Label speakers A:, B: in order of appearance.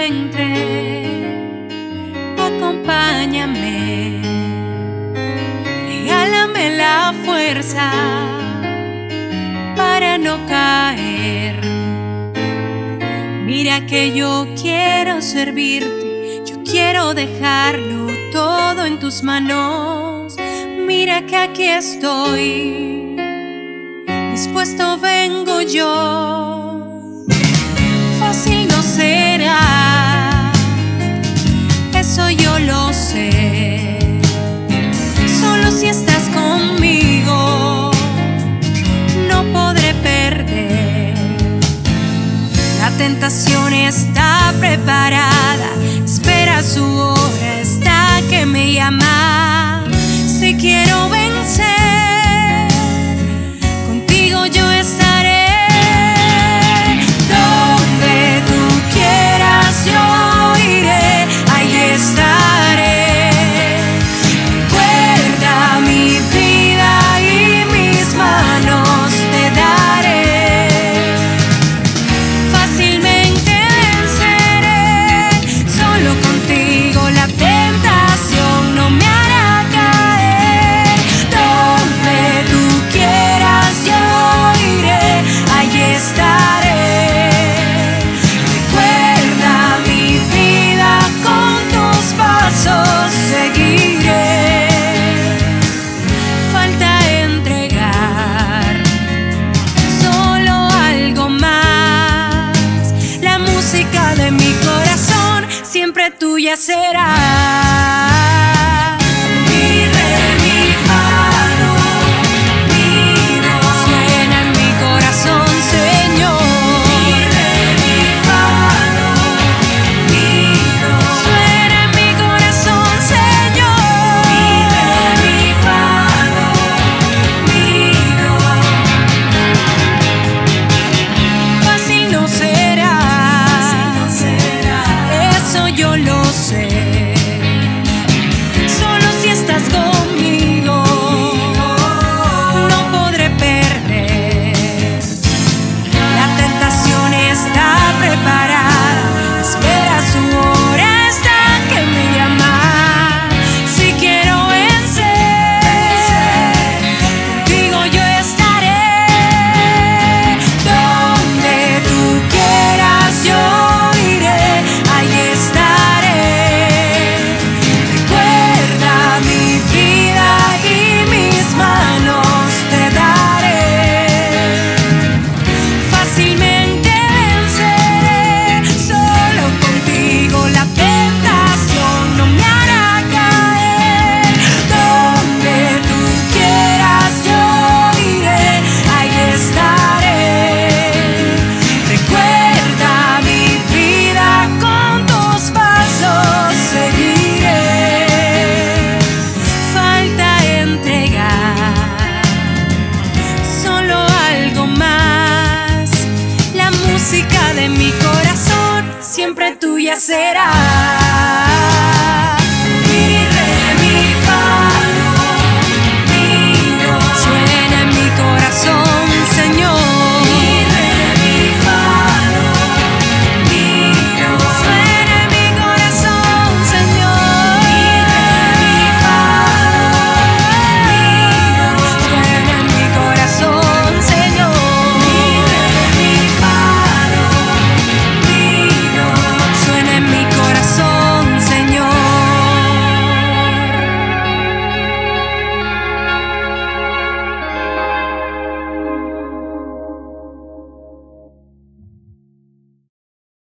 A: encuentre, acompáñame, regálame la fuerza para no caer. Mira que yo quiero servirte, yo quiero dejarlo todo en tus manos. Mira que aquí estoy, dispuesto vengo yo. Fácil no será, eso yo lo sé. Solo si estás conmigo no podré perder. La tentación está preparada, espera su hora, está que me llama. Si quiero vencer, contigo yo estaré. Donde tú quieras yo iré, ahí estaré. Recuerda mi vida y mis manos te daré. Fácilmente venceré, solo contigo la tentación no me hará caer. Donde tú quieras yo iré, ahí estaré. Recuerda mi vida, con tus pasos seguiré. Falta entregar solo algo más. La música de mi corazón siempre tuya será. Mi re, mi fa, do, mi, do. Suena en mi corazón, Señor. Mi re, mi fa, do, mi, do. Suena en mi corazón, Señor. Mi re, mi fa, do, mi, do. Fácil no será, eso yo lo sé. Solo si estás conmigo no podré perder. La tentación está preparada, espera su hora, está que me llama. Si quiero vencer, contigo yo estaré. Donde tú quieras yo iré, ahí estaré. Recuerda mi vida y mis manos te daré. Fácilmente venceré, solo contigo la tentación no me hará caer. Donde tú quieras yo iré, ahí estaré. Recuerda mi vida, con tus pasos seguiré. Falta entregar solo algo más. La música de mi corazón siempre tuya será.